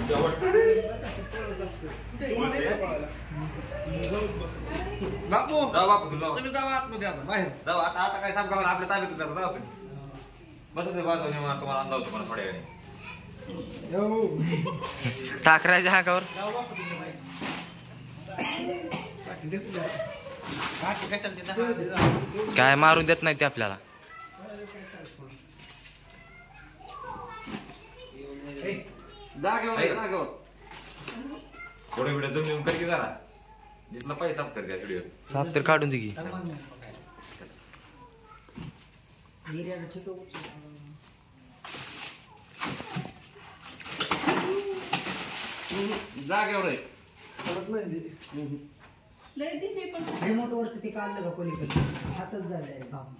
बापू जाऊ बापू तुम्ही जाऊ आतमध्ये आता बाहेर जाऊ आता आता काय सांगा आपल्या ताब्यात जाऊ जाऊ बस ते बाजू तुम्हाला अंदाज तुम्हाला थोड्या वेळाने ठाकराच्या हाकावर काय मारून देत नाही ते आपल्याला. थोडे व्हिडिओ जमून येऊन कर की जरा दिसला पाहिजे साफ तर त्या व्हिडिओ साफ तर काढून दे की. जागेवर आहे रिमोट वरच ते काढलं का पलीकडे हातच झालंय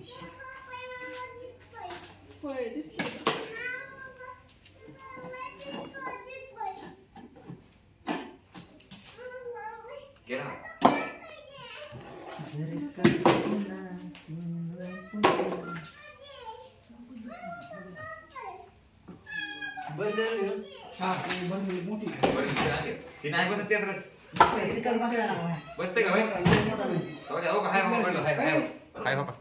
होय दिसतंय गेला मोठी ती नाही बसत त्यात बसते का भाई हाय बाबा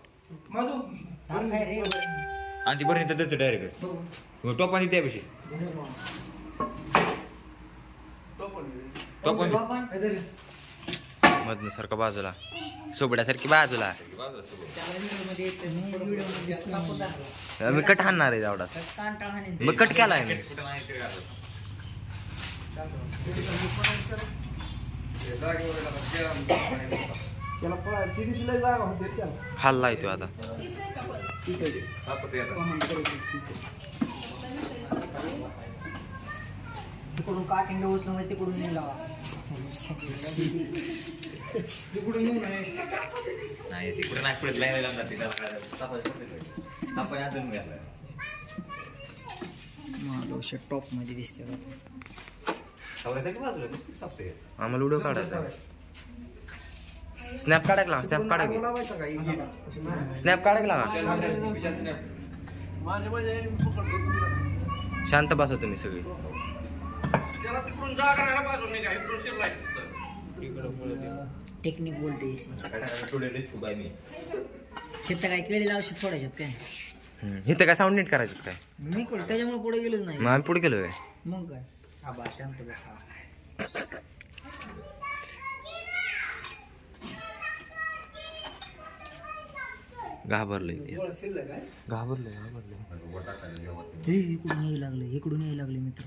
आणि ती बरं देते डायरेक्ट टॉप आणि त्यापेक्षा टॉप मधनं सारखं बाजूला सोबड्यासारखी बाजूला. मी कट हाणणार आहे एवढा मग कट केलाय मी. हल्लाय तो आता तिकडून काठिंग उचलं म्हणजे तिकडून नाही लावा तिकडून येऊ नये नाही तिकडे नाही पुढे लाईन लागणार ती त्याला सापाय अजून घातलाय माझं टॉप मध्ये दिसते सवऱ्यासाठी बाजूला सापते आम्हाला व्हिडिओ काढायचा. स्नॅप काढायला स्नॅप काढायला स्नॅप काढायला शांत बसा तुम्ही सगळे. टेक्निक बोलते शेत काय केळीला औषध सोडायच्यात काय इथं काय साऊंड नीट करायचं काय मी त्याच्यामुळे पुढे गेलोच नाही. मग आम्ही पुढे गेलो काय मग काय आबा शांत बसा. घाबरलंय इकडून यायला लागले मित्र.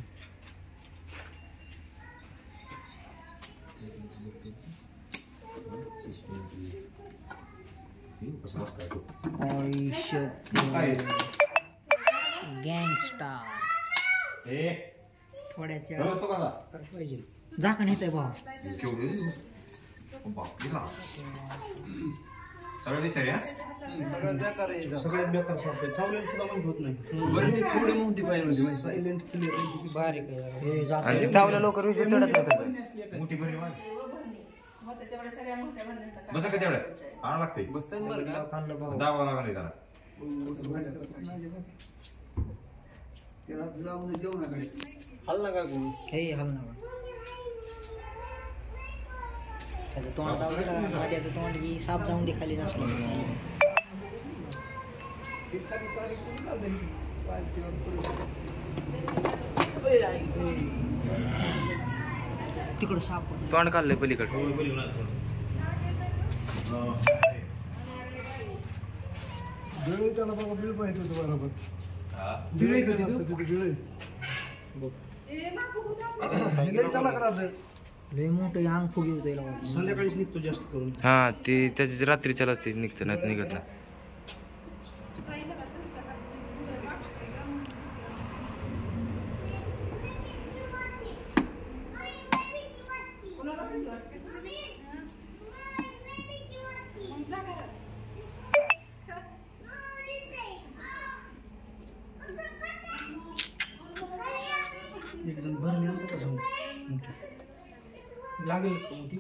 गँगस्टार थोड्याच्या पाहिजे झाकण येत आहे भाऊ सगळ्यात बेकार सापडे चावलेली सुद्धा माहित होत नाही. बरं थोडी मोठी पाहिजे सायलेंट क्लिअर बारीक आणि ते चावलं लवकर विषय चढत नाही. मोठी बरी बस का तेवढ्या आणा लागते जावं लागणार त्याला हल्ला का हे हल ना त्याचं तोंड दावलं त्याचं तोंड की साप जाऊन दे खाली नसलं तिकडं साप तोंड काढलंय पलीकडे. त्याला बघा बिळ पाहिजे होतं बरोबर बिळे कधी असतं तिथे बिळे चला करायचं लय मोठं अंग फुगी होतं संध्याकाळीच निघतो जास्त करून. हा ते त्याची रात्रीच्या ते निघतं नाही निघत नाही. एक जण भरणी आणतो का समोर लागेलच का मोठी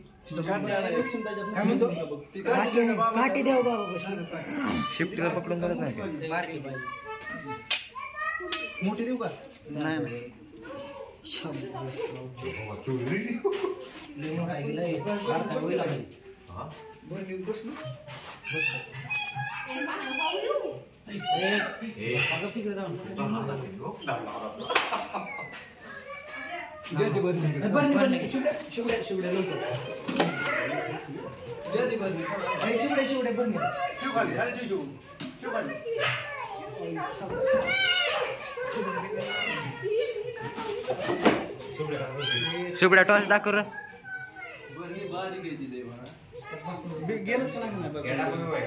काठी द्याव बाबा शिफ्टीला पकडून करत नाही मोठी देऊ का नाही शुभड्या टॉस दाखव र. गेलंच का नाही म्हणा गेला पण वाईट.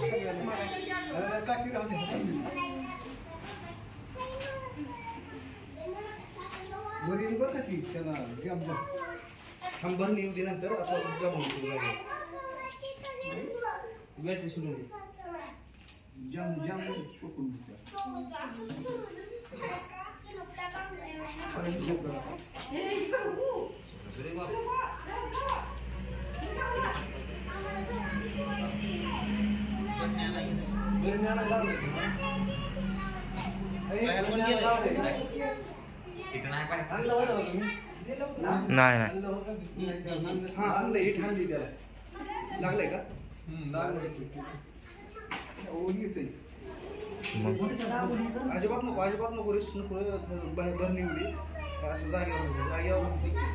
वरील बरं का ती त्याला थांब भरणी येऊ दे नंतर असं जमा होतो बॅटरी सुरू दे जाम जाम पकडून नाही नाही हा आणलं हिट आणली त्याला लागलंय का अजिबात नको रिस्क नको भरणी येऊ दे असं जागेवर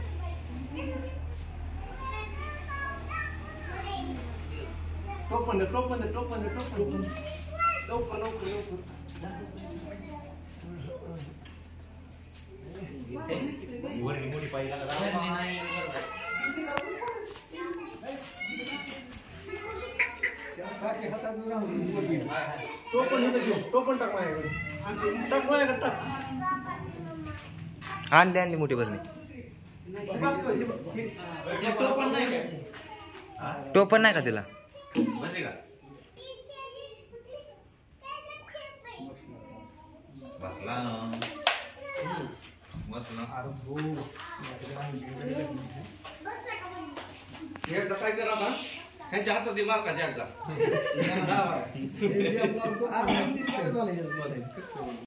टोप मोठी पाहिजे आणली मोठी भरणी. टोपण नाही का तिला. बसली का बसला ना बसला. एकदा काय करा ना ह्यांच्या हातात दे मार्काच्या एकदा